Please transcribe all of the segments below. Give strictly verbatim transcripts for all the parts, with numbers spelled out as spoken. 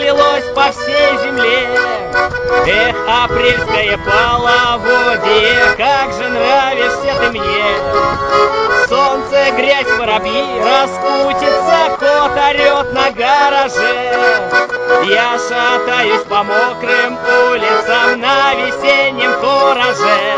разлилось по всей земле. Эх, апрельское половодье, как же нравишься ты мне. Солнце, грязь, воробьи, распутится, кот орет на гараже. Я шатаюсь по мокрым улицам на весеннем кураже.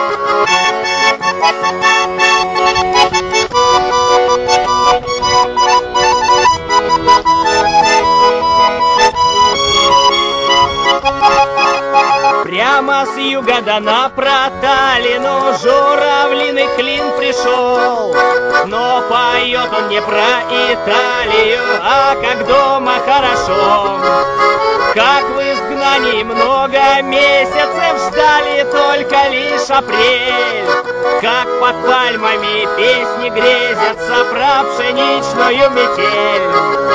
Прямо с юга да на проталину журавлиный клин пришел. Но поет он не про Италию, а как дома хорошо. Как в изгнании много месяцев ждали только лишь апрель. Как под пальмами песни грезятся про пшеничную метель.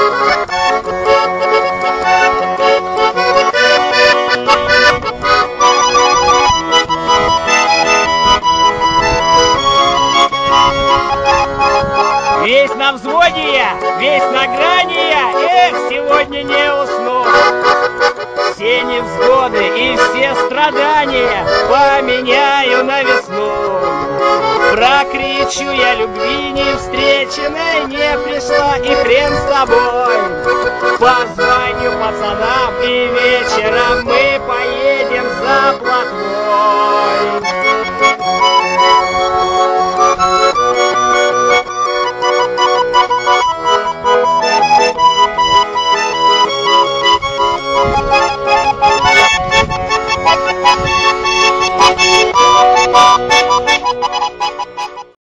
Весь на взводе я, весь на грани я, эх, сегодня не усну. Все невзгоды и все страдания поменяю на весну. Прокричу я любви не встреченной, не пришла и хрен с тобой. Позвоню пацанам и вечером мы поедем за плотвой.